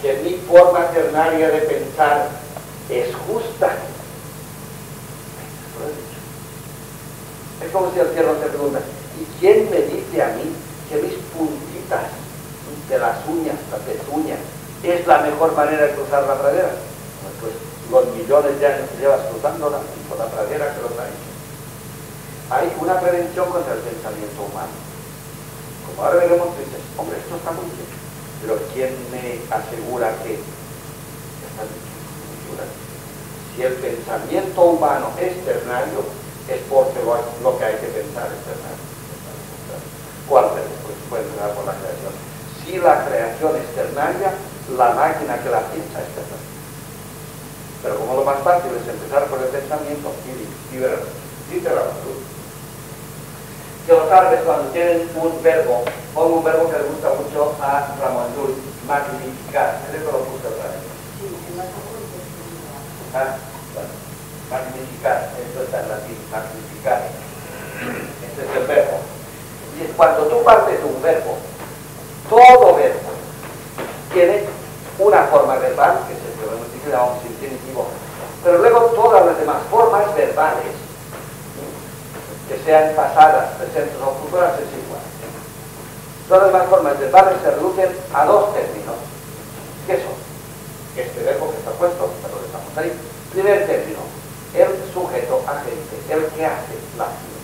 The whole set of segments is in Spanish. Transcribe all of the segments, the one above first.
que mi forma ternaria de pensar es justa. Es como si el cielo te pregunta, ¿y quién me dice a mí que mis puntitas de las uñas, las pezuñas, es la mejor manera de cruzar la pradera? Pues los millones de años que llevas cruzando la pradera que los ha hecho. Hay una prevención contra el pensamiento humano. Como ahora veremos, dices, hombre, esto está muy bien, pero ¿quién me asegura que está bien? Si el pensamiento humano es ternario, es porque lo que hay que pensar es ternario. ¿Cuál es? Pues puede empezar por la creación. Si la creación es ternaria, la máquina que la piensa es ternaria. Pero como lo más fácil es empezar por el pensamiento y ver, dice la luz, que los árabes cuando tienen un verbo, pongo un verbo que le gusta mucho a Ramón Llull, magnificar. ¿Qué le lo puse otra vez? Bueno, magnificar, esto está en latín, magnificar. Este es el verbo. Y cuando tú partes de un verbo, todo verbo tiene una forma verbal, que es el que llamamos infinitivo, pero luego todas las demás formas verbales, que sean pasadas, presentes o futuras, es igual. Todas las demás formas verbales se reducen a dos términos. ¿Qué son? Este verbo que está puesto, pero lo dejamos ahí. Primer término, el sujeto agente, el que hace la acción.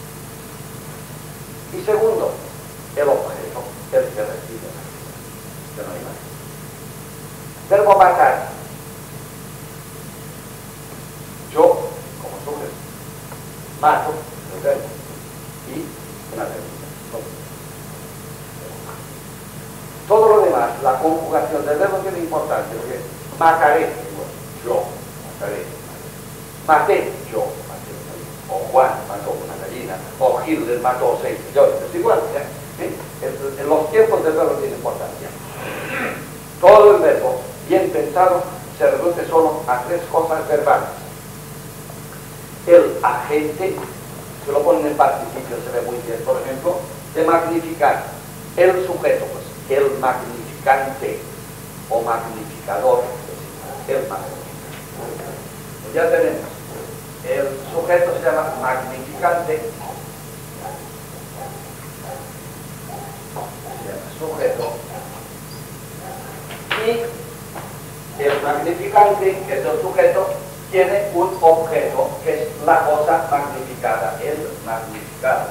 Y segundo, el objeto, el que recibe la acción. Que no hay más. Verbo matar. Yo, como sujeto, mato el verbo y una técnica. Todo lo demás, la conjugación del verbo tiene importancia, porque mataré, yo mataré, maté, yo maté, o Juan mató una gallina, o Hitler mató 6 millones, es igual, en los tiempos del verbo tiene importancia. Todo el verbo, bien pensado, se reduce solo a 3 cosas verbales. El agente, se lo ponen en participio, se ve muy bien, por ejemplo, de magnificar. El sujeto, pues, el magnificante o magnificador, el magnificador. Pues ya tenemos, el sujeto se llama magnificante, se llama sujeto, y el magnificante, que es el sujeto, tiene un objeto que es la cosa magnificada, el magnificado.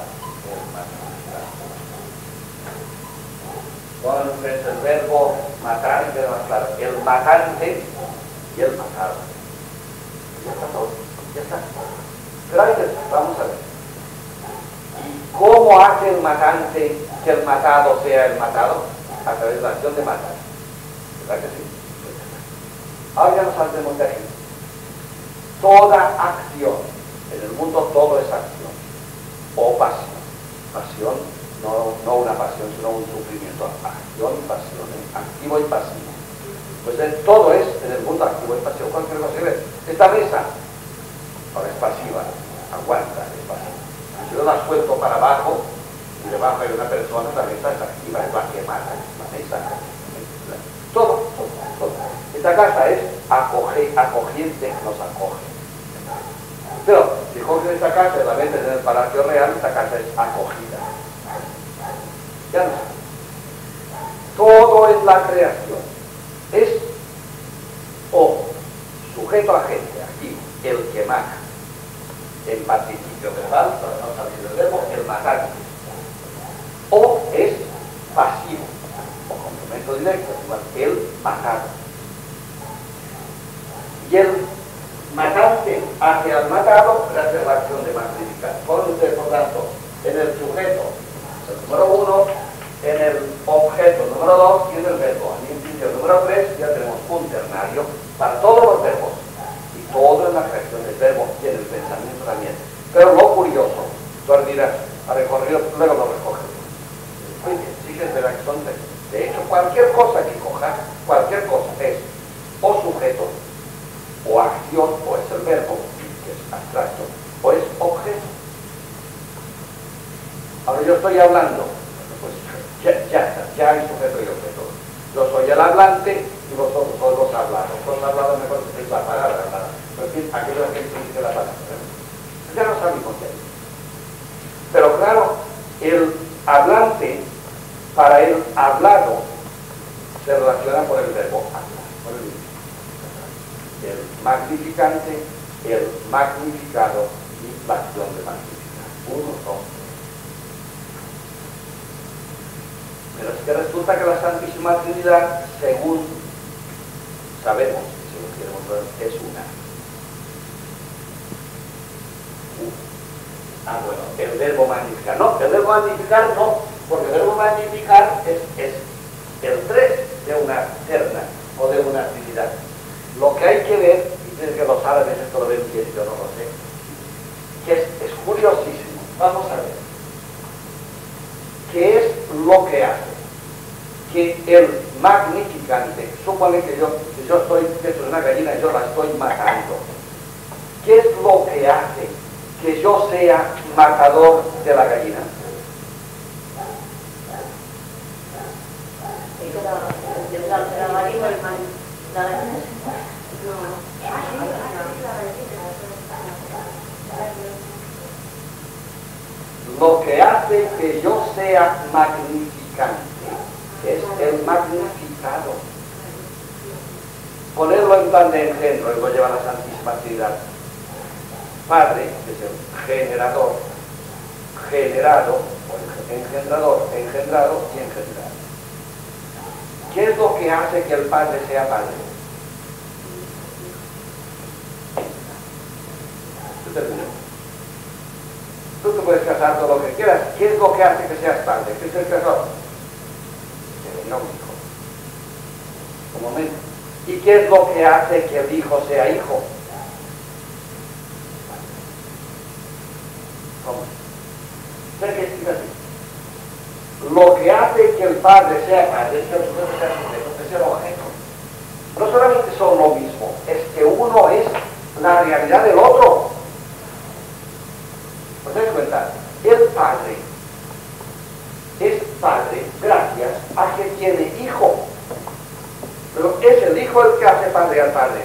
Entonces el verbo matar queda más claro, el matante y el matado. Ya está todo, ya está. Pero ahí vamos a ver. ¿Y cómo hace el matante que el matado sea el matado? A través de la acción de matar. ¿Verdad que sí? Ahora ya nos saltemos de aquí. Toda acción, en el mundo todo es acción, o pasión. Pasión, no una pasión, sino un sufrimiento. Acción y pasión, activo y pasivo. Pues todo es, en el mundo, activo y pasivo. Cualquier cosa que ve. Esta mesa, ahora es pasiva, aguanta, es pasiva. Si yo la suelto para abajo, y debajo hay una persona, la mesa es activa, es la que mata, la mesa. Todo. Esta casa es acogiente, nos acoge. Pero si cogen esta casa y la meten en el Palacio Real, esta casa es acogida. Ya no sé. Todo en la creación es o sujeto agente, aquí, el que mata, en participio verbal, para no salir del verbo, el matar, o es pasivo, o complemento directo, igual, el matado. Y el matante hacia el matado gracias a la acción de magnificar. Ponen ustedes, por tanto, en el sujeto, el número 1, en el objeto número 2 y en el verbo. En el principio número 3 ya tenemos un ternario para todos los verbos. Y todo en la creación del verbo y en el pensamiento también. Pero lo curioso, tú dirás, ha recorrido, luego lo recoges. Muy bien, sí que es verdad que son 3. De hecho, cualquier cosa que cojas, cualquier cosa es o sujeto, o acción, o es el verbo, que es abstracto, o es objeto. Ahora yo estoy hablando, pues ya está, ya hay sujeto y objeto. Yo soy el hablante y vosotros sois los hablados. Los hablados mejor que es la palabra hablada. Pero en fin, aquello que dice la palabra. Ya lo sabemos ya. Pero claro, el hablante, para el hablado, se relaciona por el verbo hablar, por el magnificante, el magnificado y la acción de magnificar. Uno son. Pero es que resulta que la Santísima Trinidad, según sabemos, si lo queremos ver, es una. Bueno, el verbo magnificar. No, el verbo magnificar no, porque el verbo magnificar es el tres de una terna o de una trinidad. Lo que hay que ver, y tiene que los árabes esto lo ven bien, yo no lo sé, que es curiosísimo. Vamos a ver. ¿Qué es lo que hace que el magnificante, supone que yo estoy dentro de una gallina y yo la estoy matando? ¿Qué es lo que hace que yo sea matador de la gallina? Lo que hace que yo sea magnificante es el magnificado. Ponerlo en plan de engendro, y lo lleva la Santísima Trinidad. Padre, que es el generador, generado, o engendrador, engendrado y engendrado. ¿Qué es lo que hace que el Padre sea Padre? Tú te puedes casar todo lo que quieras. ¿Qué es lo que hace que seas padre? ¿Qué es el casado? Que venga un hijo. Un momento. ¿Y qué es lo que hace que el hijo sea hijo? ¿Cómo? Lo que hace que el padre sea padre es que el sujeto sea sujeto, es el objeto. No solamente son lo mismo, es que uno es la realidad del otro. ¿Os dais cuenta? El padre es padre gracias a que tiene hijo. Pero es el hijo el que hace padre al padre.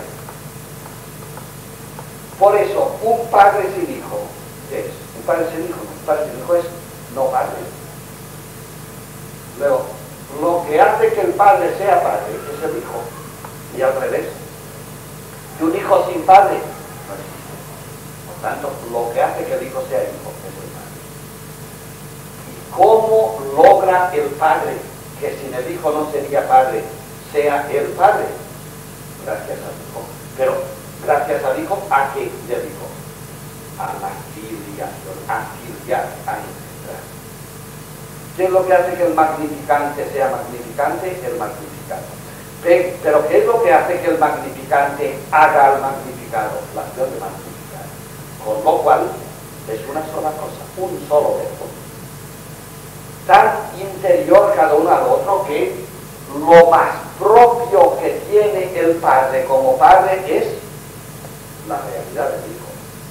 Por eso, un padre sin hijo, ¿qué es? Un padre sin hijo. Un padre sin hijo es no padre. Luego, lo que hace que el padre sea padre es el hijo. Y al revés. Y un hijo sin padre no existe. Por tanto, lo que hace que el hijo sea hijo es el padre. ¿Y cómo logra el padre que sin el hijo no sería padre, sea el padre? Gracias al hijo. Pero, gracias al hijo, ¿a qué del hijo? A la filiación, a filiar, a integrar. ¿Qué es lo que hace que el magnificante sea magnificante? El magnificado. Pero ¿qué es lo que hace que el magnificante haga al magnificado? La acción de magnificar. Con lo cual, es una sola cosa, un solo verbo. Tan interior cada uno al otro que lo más propio que tiene el Padre como Padre es la realidad del Hijo.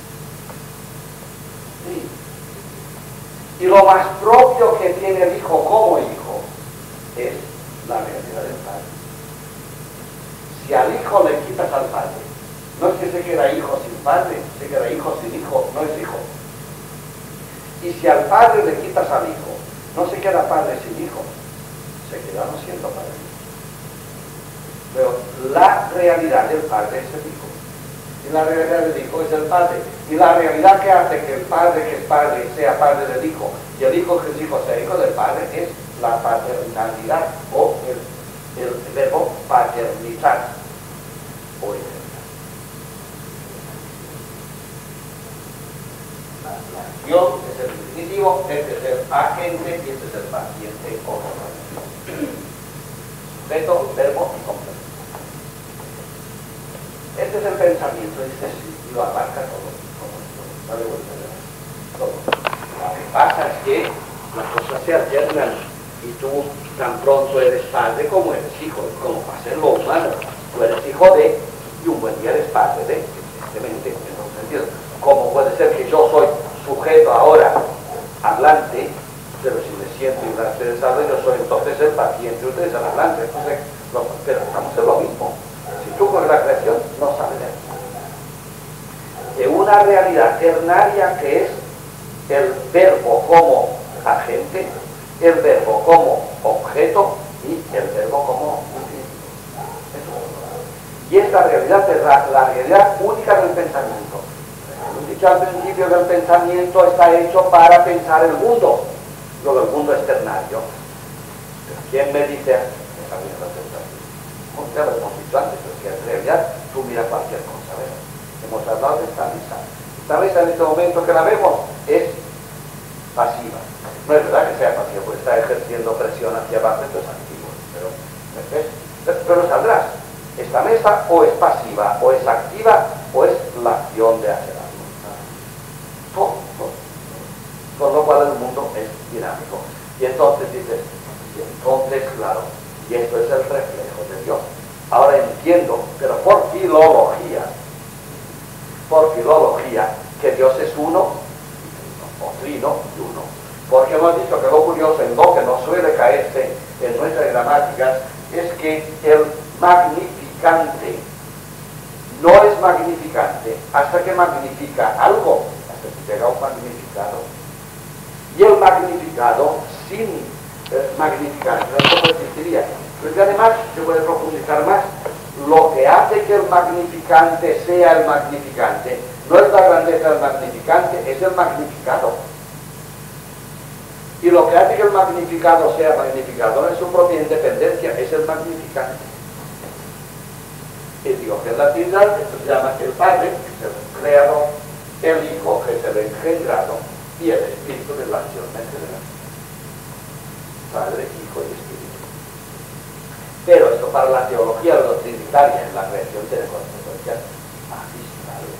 Sí. Y lo más propio que tiene el Hijo como Hijo es la realidad del Padre. Si al Hijo le quitas al Padre, no es que se queda hijo sin Padre, se queda hijo sin hijo, no es hijo. Y si al Padre le quitas al Hijo, no se queda Padre sin Hijo, se queda no siendo Padre. Pero la realidad del Padre es el Hijo. Y la realidad del Hijo es el Padre. Y la realidad que hace que el Padre que es Padre sea Padre del Hijo y el Hijo que es Hijo sea Hijo del Padre es la paternalidad o el verbo paternizar o engendrar. La acción es el definitivo, este es el agente y este es el paciente o sujeto, verbo y complemento. Este es el pensamiento, dice sí, y lo abarca todo, dale vuelta todo. Lo que pasa es que las cosas se alternan y tú tan pronto eres padre como eres hijo, como pasa en lo humano. Tú eres hijo de, y un buen día eres padre de, evidentemente, en un sentido. Como puede ser que yo soy sujeto ahora, hablante, pero si me siento interesado, yo soy entonces el paciente, usted es el hablante. Entonces, pero estamos en lo mismo. Si tú con la creación no sabes de una realidad ternaria que es el verbo como agente, el verbo como objeto y el verbo como infinitivo. Y esta realidad es la realidad única del pensamiento. Hemos dicho al principio que el pensamiento está hecho para pensar el mundo. Luego el mundo es ternario. Pero ¿quién me dice esa misma sensación? Ya lo hemos dicho antes, pero que en realidad tú miras cualquier cosa, ¿ves? Hemos hablado de esta mesa. Esta mesa en este momento que la vemos es pasiva. No es verdad que sea pasiva, porque está ejerciendo presión hacia abajo, esto es activo. Pero saldrás. Esta mesa o es pasiva, o es activa, o es la acción de hacer algo. Todo. Con lo cual el mundo es dinámico. Y entonces dices, claro, y esto es el reflejo de Dios. Ahora entiendo, pero por filología, que Dios es uno, o trino y uno. Porque hemos dicho que lo curioso, en lo que nos suele caerse en nuestras gramáticas, es que el magnificante no es magnificante hasta que magnifica algo, hasta que llega un magnificado. Y el magnificado sin magnificante no existiría. Pero además se puede profundizar más. Lo que hace que el magnificante sea el magnificante no es la grandeza del magnificante, es el magnificado. Y lo que hace que el magnificado sea magnificado no es su propia independencia, es el magnificante. Y Dios en la Trinidad, esto se llama el Padre, que es el creador, el Hijo, que es el engendrado, y el Espíritu de la acción engendrada. Padre, Hijo y Espíritu. Pero esto para la teología trinitaria en la creación tiene consecuencias magistrales.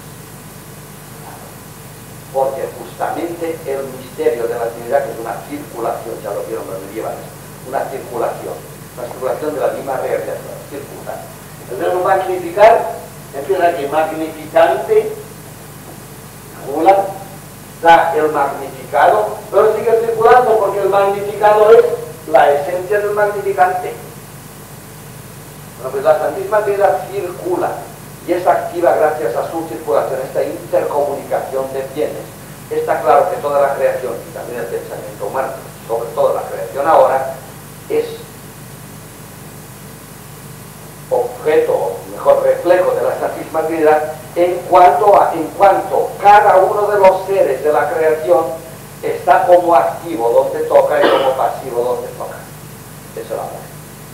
Porque justamente el misterio de la Trinidad, que es una circulación, ya lo vieron los medievales, una circulación de la misma realidad, circula. El verbo magnificar empieza aquí, magnificante, circula, da el magnificado, pero sigue circulando porque el magnificado es la esencia del magnificante. Bueno, pues la Santísima Trinidad circula y es activa gracias a su circulación, esta intercomunicación de bienes. Está claro que toda la creación, y también el pensamiento humano, sobre todo la creación ahora, es objeto, o mejor reflejo de la Santísima Trinidad, en cuanto cada uno de los seres de la creación está como activo donde toca y como pasivo donde toca. Eso es el amor.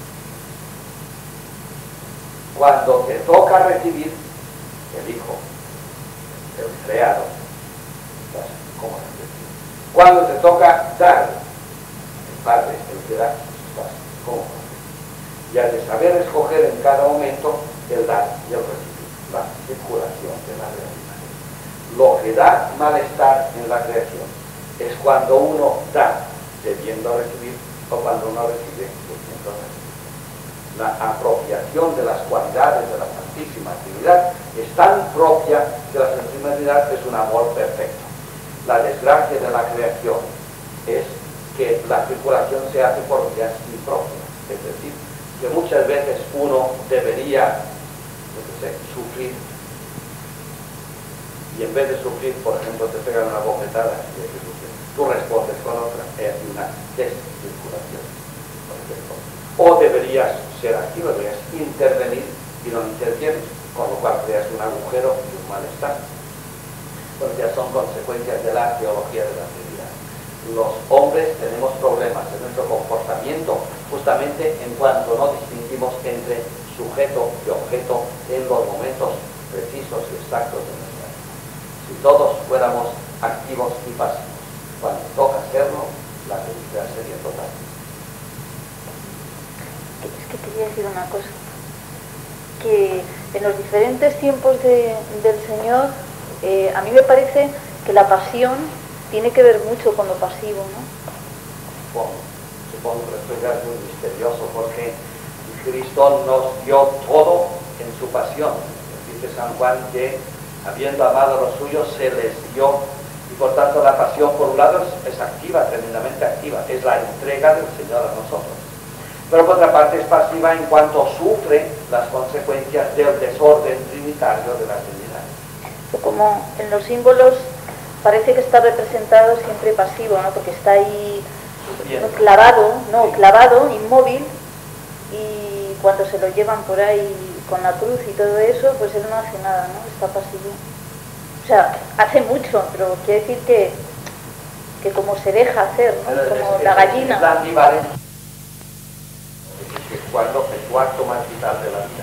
Cuando te toca recibir, el Hijo, el creado, estás como recibido. Cuando te toca dar, el Padre, el que da, estás como recibido. Y has de saber escoger en cada momento el dar y el recibir, la circulación de la realidad. Lo que da malestar en la creación es cuando uno da debiendo recibir o cuando uno recibe debiendo recibir. La apropiación de las cualidades de la Santísima Trinidad es tan propia que la Santísima Trinidad es un amor perfecto. La desgracia de la creación es que la circulación se hace por vías impropias, es decir, que muchas veces uno debería sufrir y en vez de sufrir, por ejemplo, te pegan una bofetada y tú respondes con otra, es una descirculación, por ejemplo. O deberías ser activo, deberías intervenir y no intervienes, con lo cual creas un agujero y un malestar. Pues ya son consecuencias de la teología de la Trinidad. Los hombres tenemos problemas en nuestro comportamiento justamente en cuanto no distinguimos entre sujeto y objeto en los momentos precisos y exactos de nuestra vida. Si todos fuéramos activos y pasivos, cuando toca hacerlo, la felicidad sería total. Es que quería decir una cosa, que en los diferentes tiempos del Señor, a mí me parece que la pasión tiene que ver mucho con lo pasivo, ¿no? Supongo que esto ya es muy misterioso, porque Cristo nos dio todo en su pasión. Dice San Juan que, habiendo amado a los suyos, se les dio, y por tanto la pasión, por un lado, es activa, tremendamente activa, es la entrega del Señor a nosotros. pero por otra parte es pasiva en cuanto sufre las consecuencias del desorden trinitario de la Trinidad. Como en los símbolos parece que está representado siempre pasivo, ¿no? Porque está ahí clavado, inmóvil, y cuando se lo llevan por ahí con la cruz y todo eso, pues él no hace nada, ¿no? Está pasivo. O sea, hace mucho, pero quiere decir que como se deja hacer, ¿no? Como la gallina. Es la ambivalencia, que cuando el acto más vital de la vida.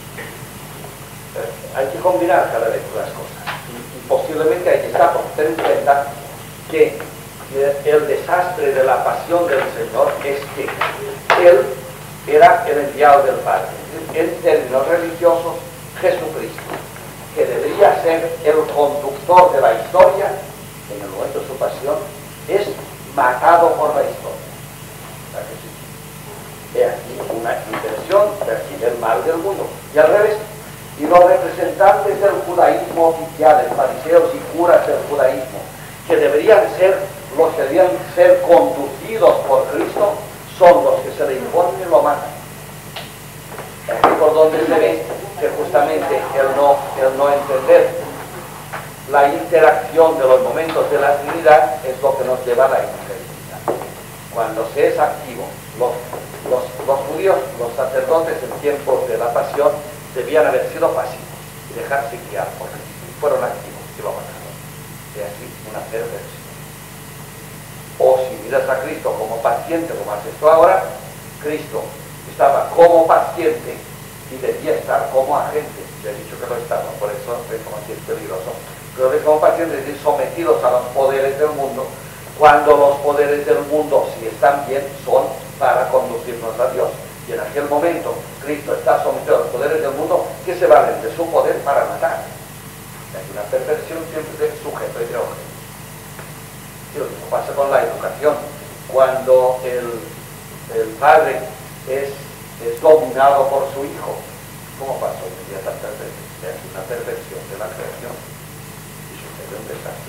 Hay que combinar cada vez las cosas. Y posiblemente hay que tener en cuenta que el desastre de la pasión del Señor es que Él era el enviado del Padre. En términos religiosos, Jesucristo, que debería ser el conductor de la historia, en el momento de su pasión, es matado por la historia. ¿Verdad que sí? He aquí una inversión del mal del mundo. Y al revés, y los representantes del judaísmo oficiales, fariseos y curas del judaísmo, que deberían ser los que debían ser conducidos por Cristo, son los que se le imponen y lo matan. Aquí por donde se ve que justamente el no entender la interacción de los momentos de la Trinidad es lo que nos lleva a la incredulidad. Cuando se es activo, los judíos, los sacerdotes en tiempos de la pasión, debían haber sido pasivos y dejarse guiar por Cristo. Fueron activos y lo mataron. Y así una perversión. O si miras a Cristo como paciente, como haces tú ahora, Cristo estaba como paciente y debía estar como agente. Ya he dicho que lo estaba, por eso es como si es peligroso. Pero es como paciente, es decir, sometidos a los poderes del mundo, cuando los poderes del mundo, si están bien, son para conducirnos a Dios. Y en aquel momento Cristo está sometido a los poderes del mundo que se valen de su poder para matar. Hay una perversión siempre de sujeto y de objeto. Y lo mismo pasa con la educación. Cuando el padre es dominado por su hijo, ¿cómo pasó? Inmediatamente es una perversión de la creación y sucede un desastre.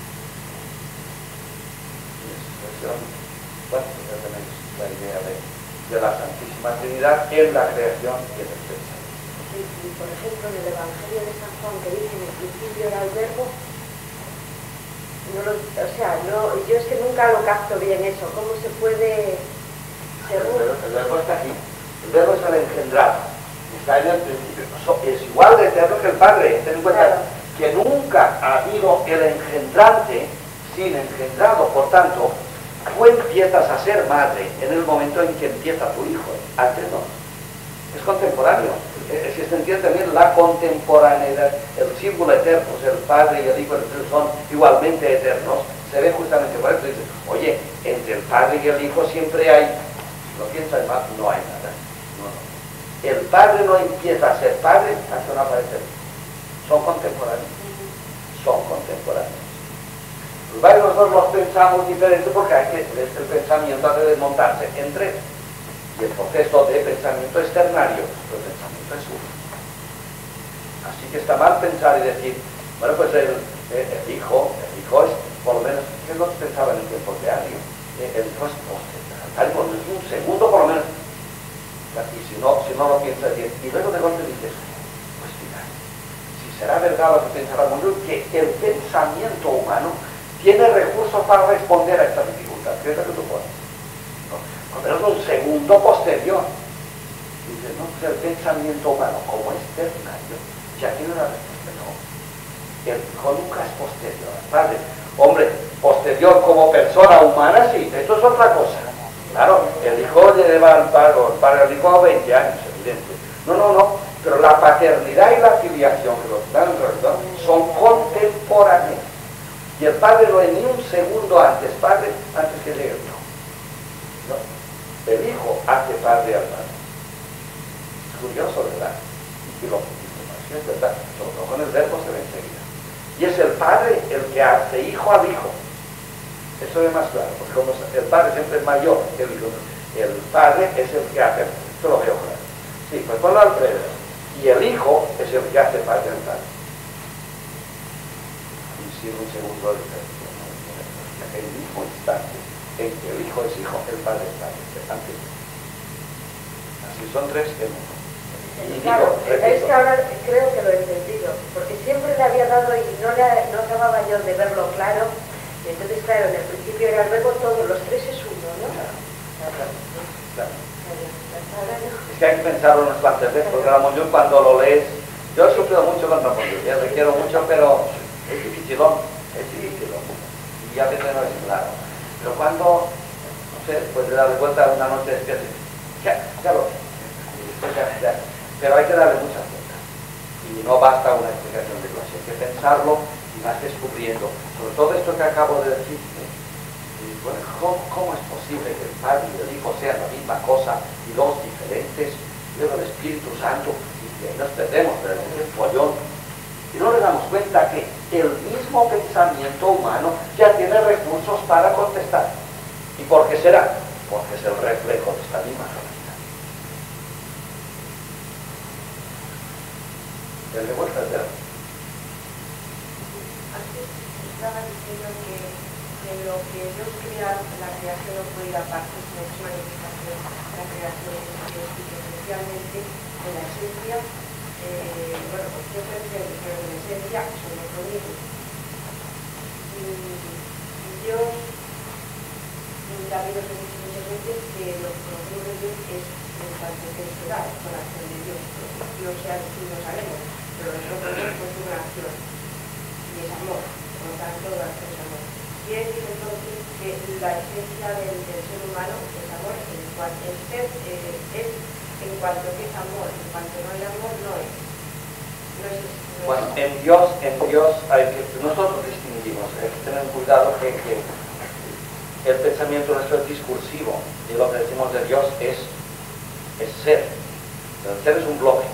Y esa expresión, bueno, ya tenéis la idea de la Santísima Trinidad en la creación y en el pensamiento. Sí, por ejemplo, en el Evangelio de San Juan, que dice en el principio era el verbo, yo es que nunca lo capto bien eso. ¿Cómo se puede...? El verbo está aquí. El verbo es el engendrado. Está en el principio. Es igual de eterno que el Padre. Ten en cuenta, claro, que nunca ha habido el engendrante sin engendrado. Por tanto, tú empiezas a ser madre en el momento en que empieza tu hijo. Antes no. Es contemporáneo. Si se entiende también la contemporaneidad, el símbolo eterno, el Padre y el Hijo son igualmente eternos, se ve justamente por eso. Dice, oye, entre el Padre y el Hijo siempre hay, si lo piensas más, no hay nada. No. El Padre no empieza a ser Padre hasta que no aparece el Hijo. Son contemporáneos. Son contemporáneos. Los padres nosotros los pensamos diferente porque hay que, el pensamiento hace desmontarse en tres. Y el proceso de pensamiento es ternario, el pensamiento es uno. Así que está mal pensar y decir, bueno, pues el hijo es, por lo menos, ¿qué no pensaba en el tiempo de Ario? El hijo es algo, es un segundo por lo menos. Y si no lo piensas bien, y luego de golpe dices, pues mira, si será verdad lo que pensará el mundo, que el pensamiento humano tiene recursos para responder a esta dificultad. ¿Qué es lo que tú pones? Por menos un segundo posterior. Dice, no, el pensamiento humano, como es ternario, ya tiene una respuesta. No, el hijo nunca es posterior al Padre. Hombre, posterior como persona humana, sí, esto es otra cosa. Claro, el hijo lleva al Padre, o el Padre al hijo a 20 años, evidente. No, pero la paternidad y la filiación que los dan en realidad son contemporáneos. Y el Padre no es ni un segundo antes, Padre, antes que llegue el hijo. No. El Hijo hace Padre al Padre. Es curioso, ¿verdad? Y lo que es verdad, sobre todo con el verbo se ve enseguida. Y es el Padre el que hace Hijo al Hijo. Eso es más claro, porque como el Padre siempre es mayor que el Hijo, el Padre es el que hace, esto lo veo claro. Sí, pues ponlo al revés. Y el Hijo es el que hace Padre al Padre. Y sin un segundo de en el mismo instante en que el Hijo es Hijo, el Padre es Padre. Antes. Si son tres, ¿qué mundo? Y Claro, digo, es repito, que ahora creo que lo he entendido, porque siempre le había dado y no acababa yo de verlo claro, y entonces claro, en el principio era luego todos los tres es uno, ¿no? claro. Ahora no. Es que hay que pensarlo unas cuantas veces, porque Ramón Llull cuando lo lees, yo he sufrido mucho con Ramón Llull, ya le quiero mucho, pero es difícil, y a veces no es claro. Pero cuando, no sé, después de darle vuelta una noche despierta, ya lo sé. Pero hay que darle muchas vueltas. Y no basta una explicación de Dios, hay que pensarlo y vas descubriendo. Sobre todo esto que acabo de decir, bueno, ¿cómo es posible que el Padre y el Hijo sean la misma cosa y dos diferentes? Luego el Espíritu Santo, y ahí nos perdemos, pero es el follón. Y no le damos cuenta que el mismo pensamiento humano ya tiene recursos para contestar. ¿Y por qué será? Porque es el reflejo de esta misma realidad. Denle vuelta al dedo. Antes estaba diciendo que lo que Dios crea, la creación no puede ir aparte, sino que es manifestación, la creación de Dios, y que especialmente en la esencia, bueno, pues yo creo que en la esencia somos lo mismo. Y Dios, también nos dice muchas veces que lo que conocemos de Dios es en cuanto que se da, con la acción de Dios. Dios sea el que no sabemos, pero nosotros pues una acción, y es amor, por lo tanto la acción es amor. Quiere decir entonces que la esencia del ser humano es amor, el ser es en cuanto que es amor, en cuanto no hay amor no es. Bueno, en Dios hay que, nosotros distinguimos, hay que tener cuidado que el pensamiento nuestro es discursivo y lo que decimos de Dios es ser. El ser es un bloque.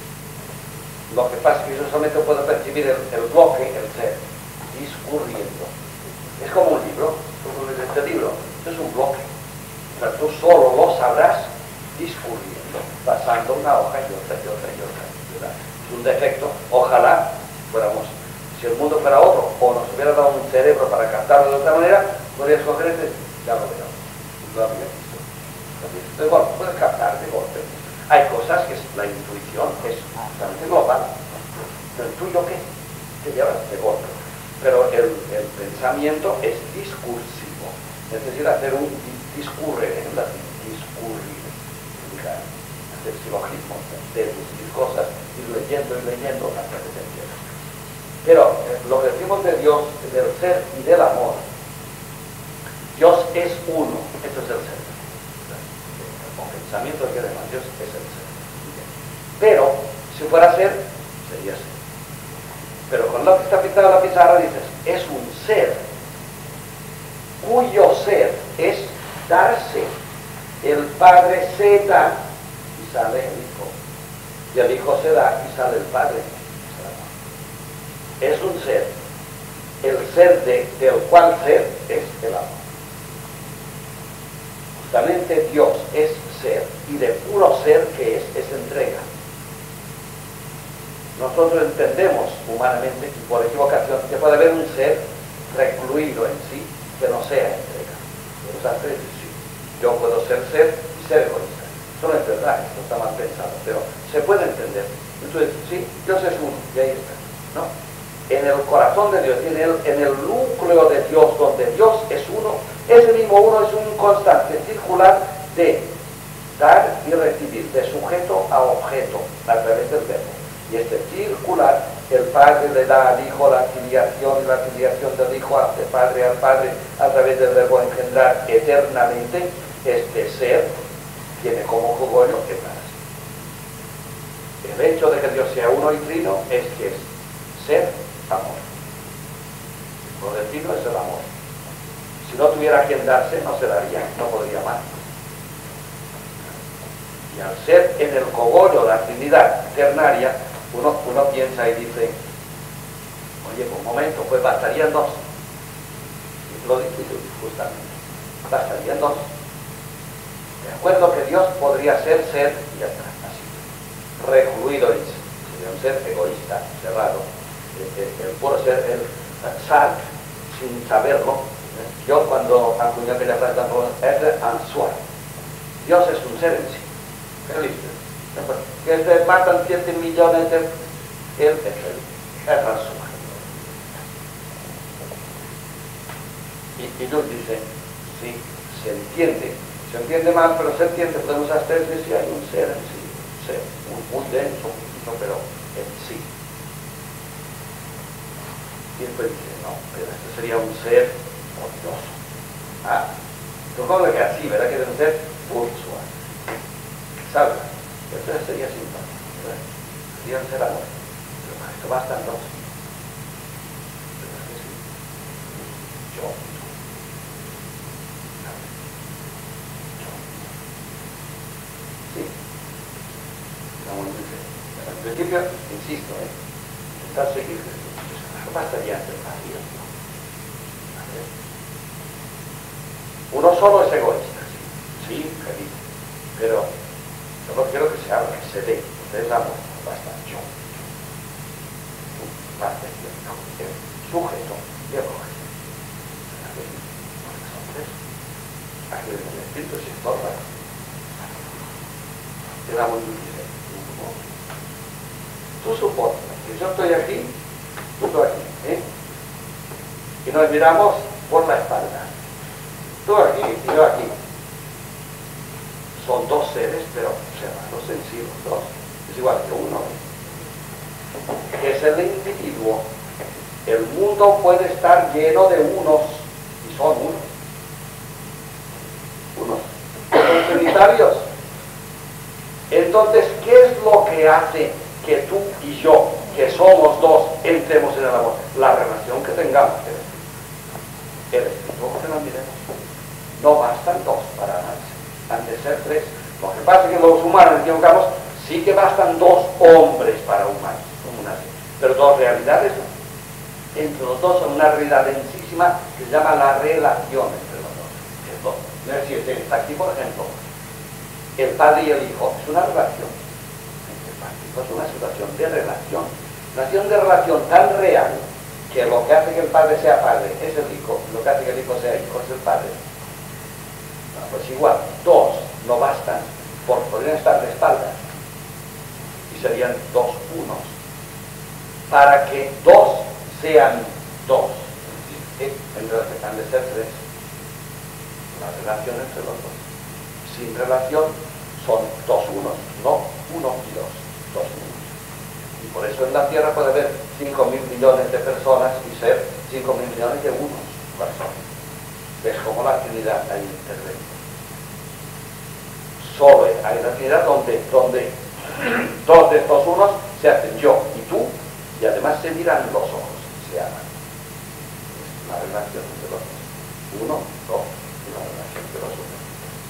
Lo que pasa es que yo solamente puedo percibir el bloque, el ser, discurriendo. Es como un libro, tú lees este libro, es un bloque. O sea, tú solo lo sabrás discurriendo, pasando una hoja y otra y otra y otra. ¿Verdad? Es un defecto. Ojalá fuéramos, si el mundo fuera otro, o nos hubiera dado un cerebro para captarlo de otra manera, podrías coger este, ya lo veo, lo había visto. Entonces, bueno, puedes captar de golpe. Hay cosas que la intuición es bastante global. ¿El tuyo qué? Te llevas de golpe. Pero el pensamiento es discursivo. Necesita hacer un discurre, en latín, discurrir. Hacer silogismos, deducir cosas, ir leyendo y leyendo hasta que se entienda. Pero lo que decimos de Dios, del ser y del amor, Dios es uno. Esto es el ser. Con pensamiento de que además Dios es el ser. Pero, si fuera ser, sería ser. Pero con lo que está pintado en la pizarra dices, es un ser cuyo ser es darse. El Padre se da y sale el Hijo. Y el Hijo se da y sale el Padre. Es un ser. El ser del cual ser es el amor. Justamente Dios es ser, y de puro ser que es entrega. Nosotros entendemos humanamente, y por equivocación, que puede haber un ser recluido en sí que no sea entrega. Los hace sí. Yo puedo ser y ser egoísta. Eso no es verdad, esto está mal pensado, pero se puede entender. Entonces, sí, Dios es uno, y ahí está, ¿no? En el corazón de Dios, en el núcleo de Dios, donde Dios es uno, ese mismo uno es un constante circular de dar y recibir, de sujeto a objeto, a través del verbo. Y este circular, el Padre le da al Hijo la filiación, y la filiación del Hijo hace Padre al Padre a través del verbo engendrar eternamente. Este ser tiene como cogollo que para sí. El hecho de que Dios sea uno y trino es que es ser, amor. Lo del trino es el amor. Si no tuviera quien darse, no se daría, no podría amar. Y al ser en el cogollo la Trinidad ternaria, uno piensa y dice, oye, un momento, pues bastarían dos. Y lo dice justamente, bastarían dos. De acuerdo que Dios podría ser y ya está, así. Recluido en sí. Sería un ser egoísta, cerrado. El puro ser, el Sartre, sin saberlo. Yo cuando acuñé aquella frase tan es en soi. Dios es un ser en sí. felices. Que se matan 7 millones de... Él es feliz, es razón. Y Dios dice, sí, se entiende mal, pero se entiende, podemos hasta decir si hay un ser en sí, un ser muy denso, pero en sí. Y después dice, no, pero este sería un ser odioso. Supongo que así, ¿verdad? Que debe ser virtual. ¿Sabes? Entonces sería simpático, ¿verdad? Sería un ser amor. Pero para esto bastan dos. ¿Verdad que sí? Yo. Sí. En principio, insisto, intentar seguir Jesús. No bastaría ser fácil. Uno solo es egoísta, sí, feliz. Pero yo no quiero que se hable, que se dé. Ustedes amor, basta yo. Basta el sujeto y el objeto. Porque son tres. Aquí el espíritu se estorba. El amor dice, tú supones que yo estoy aquí, tú estoy aquí, y nos miramos por la espalda. Tú aquí y yo aquí. Son dos seres, pero los sensibles, dos. Es igual que uno. Es el individuo. El mundo puede estar lleno de unos, y son unos. Son trinitarios. Entonces, ¿qué es lo que hace que tú y yo, que somos dos, entremos en el amor? La relación que tengamos. El espíritu que nos miremos. No bastan dos para amarse, han de ser tres. Lo que pasa es que los humanos, nos equivocamos, sí que bastan dos hombres para humanos, pero dos realidades no. Entre los dos son una realidad densísima que se llama la relación entre los dos. No es decir, está aquí, por ejemplo, el padre y el hijo, es una relación. Es una situación de relación. Una relación tan real que lo que hace que el padre sea padre es el hijo, lo que hace que el hijo sea hijo es el padre. Pues igual, dos no bastan, porque podrían estar de espaldas y serían dos unos. Para que dos sean dos, han de ser tres. La relación entre los dos. Sin relación son dos unos, no uno y dos, dos unos. Y por eso en la Tierra puede haber 5.000 millones de personas y ser 5.000 millones de unos personas. Es como la Trinidad ahí interviene. Solo hay una Trinidad donde dos de estos unos se hacen yo y tú, y además se miran los ojos, se aman. Es una relación entre los dos. Uno, dos, una relación entre los unos.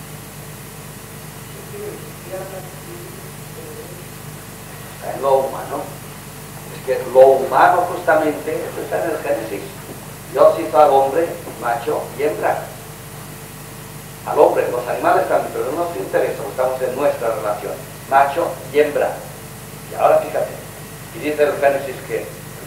Está en lo humano. Es que lo humano justamente, esto está en el Génesis. Dios hizo al hombre macho y hembra. Al hombre, los animales también, pero no nos interesa, estamos en nuestra relación, macho y hembra. Y ahora fíjate, y dice el Génesis que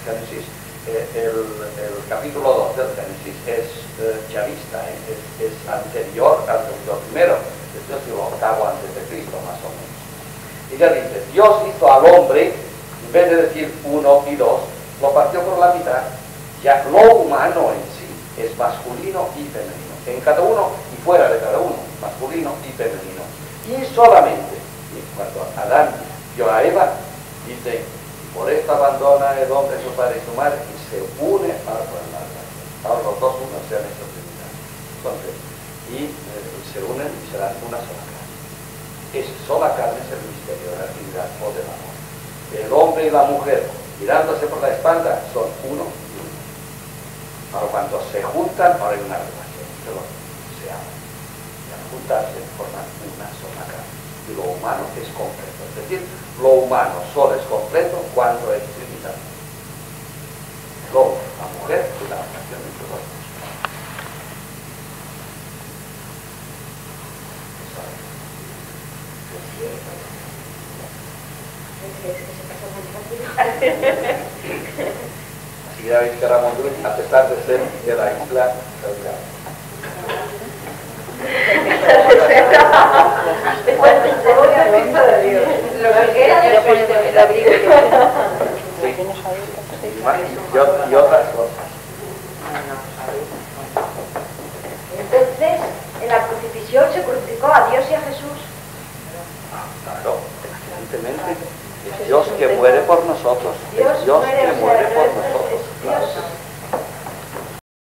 el capítulo 2 del Génesis es chavista, es anterior al capítulo primero, esto es el 8º antes de Cristo más o menos. Y ya dice, Dios hizo al hombre, en vez de decir uno y dos, lo partió por la mitad. Ya lo humano en sí es masculino y femenino, en cada uno y fuera de cada uno, masculino y femenino. Y solamente, cuando Adán vio a Eva, dice, por esto abandona el hombre su padre y su madre y se une para formar la relación. Ahora los dos unos se han hecho Trinidad. Entonces, se unen y serán una sola carne. Esa sola carne es el misterio de la Trinidad o del amor. El hombre y la mujer, mirándose por la espalda, son uno y uno. Ahora cuando se juntan, ahora hay una relación, se aman. Y al juntarse forman una sola carne. Y lo humano es completo. Es decir, lo humano solo es completo cuando es Trinidad. El hombre, la mujer y la relación entre los dos. Así ya veis que Ramón Llull, a pesar de ser de la isla Salgado. Lo que era Ya pones el abrigo que Y otras cosas. Entonces, en la crucifixión se crucificó a Dios y a Jesús. Claro, evidentemente. Es Dios que muere por nosotros. Es Dios que muere por nosotros.